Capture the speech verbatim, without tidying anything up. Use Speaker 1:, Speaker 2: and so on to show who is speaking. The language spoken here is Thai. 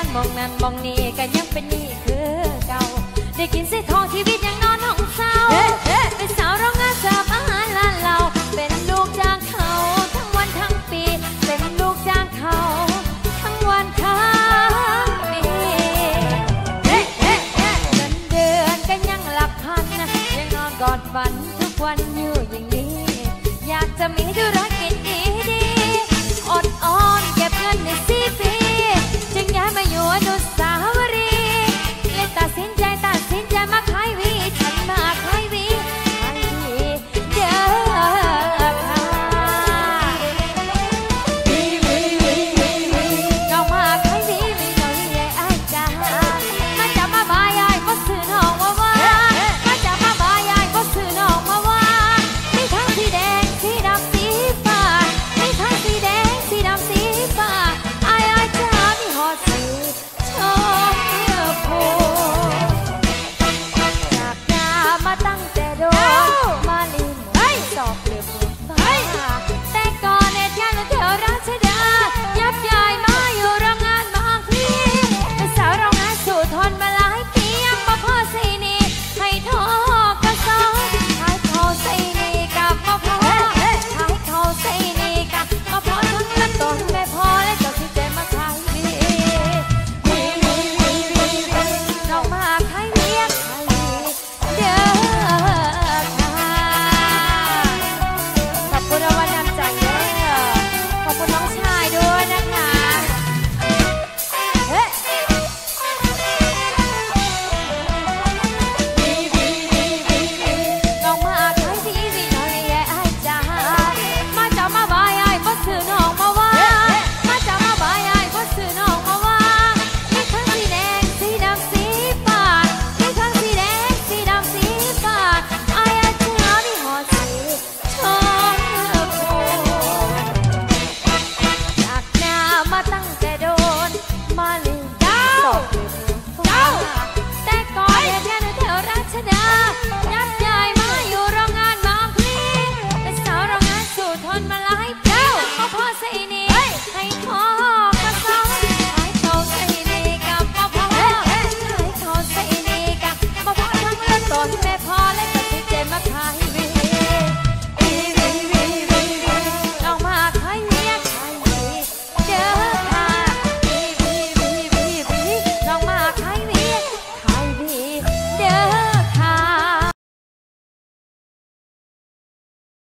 Speaker 1: มองนั้นมองนี่ก็ยังเป็นนี่คือเก่าได้กินเส้นทองชีวิตยังนอนห้องเศร้าเป็นสาวโรงงานเสิร์ฟอาหารร้านเราเป็นลูกจ้างเขาทั้งวันทั้งปีเป็นลูกจ้างเขาทั้งวันทั้งปีเงินเดือนก็ยังหลักพันยังนอนกอดฝันทุกวันอยู่